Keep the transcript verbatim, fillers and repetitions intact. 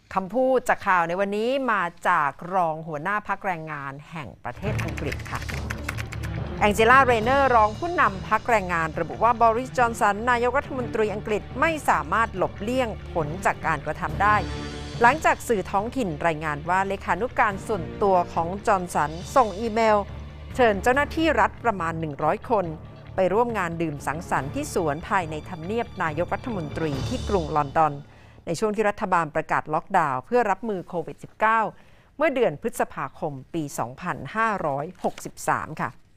คำพูดจากข่าวในวันนี้มาจากรองหัวหน้าพรรคแรงงานแห่งประเทศอังกฤษค่ะแองเจล่า เรเนอร์รองผู้นำพรรคแรงงานระบุว่าบริส จอนสันนายกรัฐมนตรีอังกฤษไม่สามารถหลบเลี่ยงผลจากการกระทำได้หลังจากสื่อท้องถิ่นรายงานว่าเลขานุการส่วนตัวของจอนสันส่งอีเมลเชิญเจ้าหน้าที่รัฐประมาณหนึ่งร้อยคนไปร่วมงานดื่มสังสรรค์ที่สวนภายในทำเนียบนายกรัฐมนตรีที่กรุงลอนดอนในช่วงที่รัฐบาลประกาศล็อกดาวน์เพื่อรับมือโควิด สิบเก้า เมื่อเดือนพฤษภาคมปี สองพันห้าร้อยหกสิบสาม ค่ะ